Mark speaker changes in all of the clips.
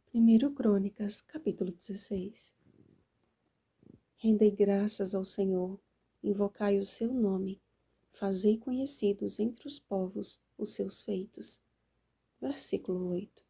Speaker 1: 1 Crônicas, capítulo 16. Rendei graças ao Senhor, invocai o seu nome, fazei conhecidos entre os povos os seus feitos. Versículo 8.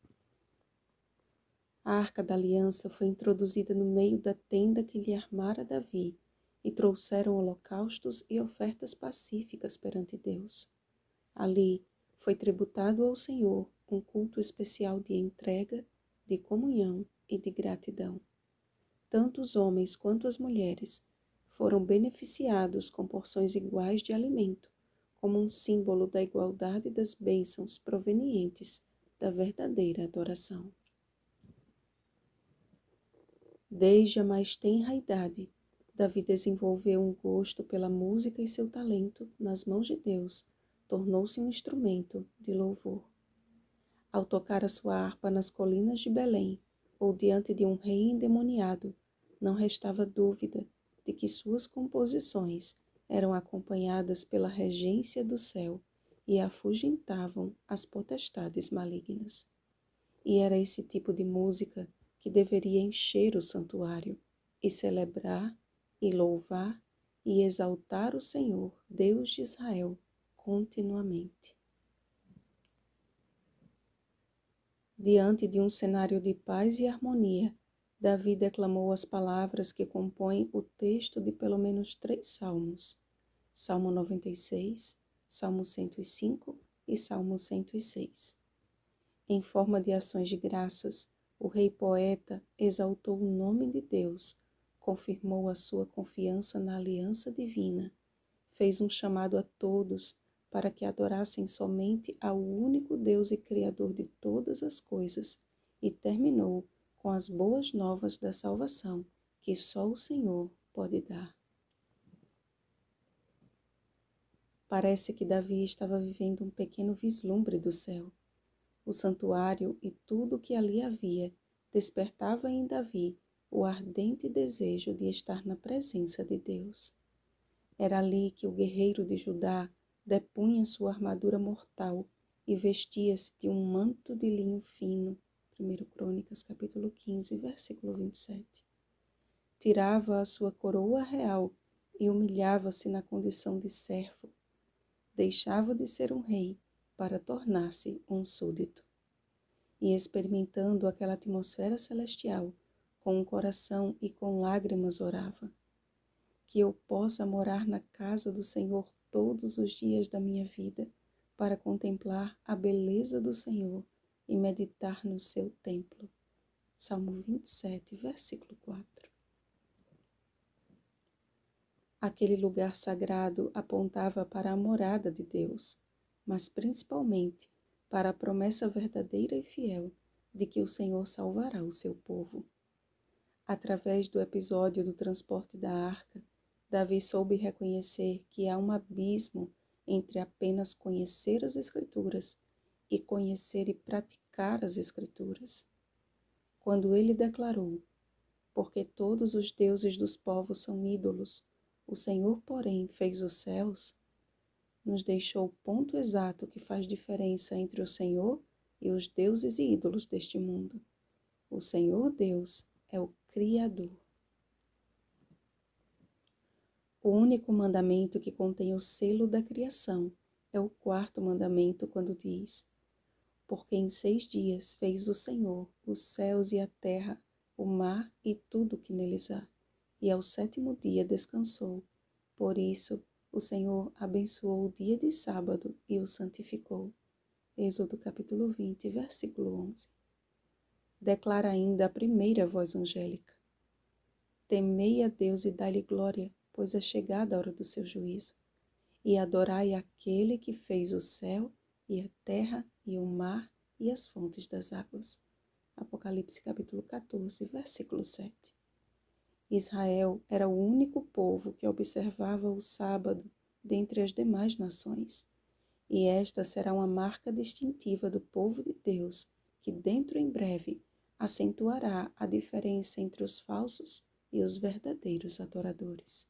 Speaker 1: A arca da aliança foi introduzida no meio da tenda que lhe armara Davi, e trouxeram holocaustos e ofertas pacíficas perante Deus. Ali foi tributado ao Senhor um culto especial de entrega, de comunhão e de gratidão. Tanto os homens quanto as mulheres foram beneficiados com porções iguais de alimento, como um símbolo da igualdade das bênçãos provenientes da verdadeira adoração. Desde a mais tenra idade, Davi desenvolveu um gosto pela música e seu talento, nas mãos de Deus, tornou-se um instrumento de louvor. Ao tocar a sua harpa nas colinas de Belém, ou diante de um rei endemoniado, não restava dúvida de que suas composições eram acompanhadas pela regência do céu e afugentavam as potestades malignas. E era esse tipo de música que deveria encher o santuário e celebrar e louvar e exaltar o Senhor, Deus de Israel, continuamente. Diante de um cenário de paz e harmonia, Davi declamou as palavras que compõem o texto de pelo menos 3 salmos: Salmo 96, Salmo 105 e Salmo 106. Em forma de ações de graças, o rei poeta exaltou o nome de Deus, confirmou a sua confiança na aliança divina, fez um chamado a todos para que adorassem somente ao único Deus e Criador de todas as coisas, e terminou com as boas novas da salvação que só o Senhor pode dar. Parece que Davi estava vivendo um pequeno vislumbre do céu. O santuário e tudo o que ali havia despertava em Davi o ardente desejo de estar na presença de Deus. Era ali que o guerreiro de Judá depunha sua armadura mortal e vestia-se de um manto de linho fino. 1 Crônicas, capítulo 15, versículo 27. Tirava a sua coroa real e humilhava-se na condição de servo. Deixava de ser um rei para tornar-se um súdito. E experimentando aquela atmosfera celestial, com um coração e com lágrimas orava: que eu possa morar na casa do Senhor todos os dias da minha vida, para contemplar a beleza do Senhor e meditar no seu templo. Salmo 27, versículo 4. Aquele lugar sagrado apontava para a morada de Deus, mas principalmente para a promessa verdadeira e fiel de que o Senhor salvará o seu povo. Através do episódio do transporte da arca, Davi soube reconhecer que há um abismo entre apenas conhecer as Escrituras e conhecer e praticar as Escrituras. Quando ele declarou: porque todos os deuses dos povos são ídolos, o Senhor, porém, fez os céus, nos deixou o ponto exato que faz diferença entre o Senhor e os deuses e ídolos deste mundo. O Senhor Deus é o Criador. O único mandamento que contém o selo da criação é o 4º mandamento, quando diz: porque em 6 dias fez o Senhor os céus e a terra, o mar e tudo o que neles há, e ao 7º dia descansou. Por isso, o Senhor abençoou o dia de sábado e o santificou. Êxodo capítulo 20, versículo 11. Declara ainda a primeira voz angélica: temei a Deus e dai-lhe glória, pois é chegada a hora do seu juízo. E adorai aquele que fez o céu e a terra e o mar e as fontes das águas. Apocalipse capítulo 14, versículo 7. Israel era o único povo que observava o sábado dentre as demais nações. E esta será uma marca distintiva do povo de Deus, que dentro em breve acentuará a diferença entre os falsos e os verdadeiros adoradores.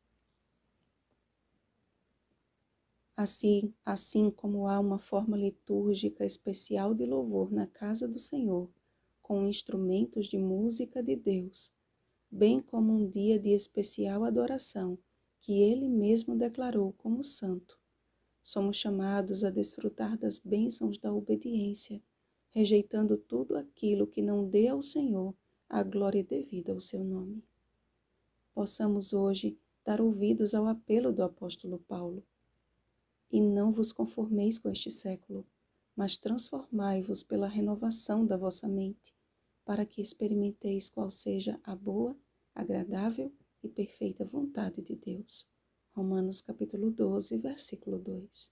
Speaker 1: Assim como há uma forma litúrgica especial de louvor na casa do Senhor, com instrumentos de música de Deus, bem como um dia de especial adoração que Ele mesmo declarou como santo. Somos chamados a desfrutar das bênçãos da obediência, rejeitando tudo aquilo que não dê ao Senhor a glória devida ao seu nome. Possamos hoje dar ouvidos ao apelo do apóstolo Paulo. E não vos conformeis com este século, mas transformai-vos pela renovação da vossa mente, para que experimenteis qual seja a boa, agradável e perfeita vontade de Deus. Romanos capítulo 12, versículo 2.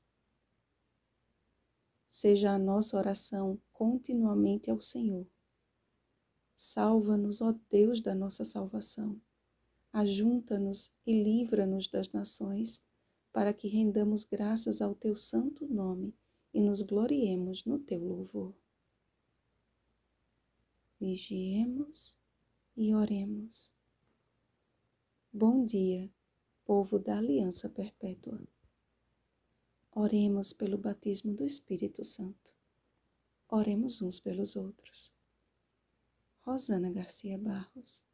Speaker 1: Seja a nossa oração continuamente ao Senhor. Salva-nos, ó Deus da nossa salvação. Ajunta-nos e livra-nos das nações, para que rendamos graças ao teu santo nome e nos gloriemos no teu louvor. Vigiemos e oremos. Bom dia, povo da Aliança Perpétua. Oremos pelo batismo do Espírito Santo. Oremos uns pelos outros. Rosana Garcia Barros.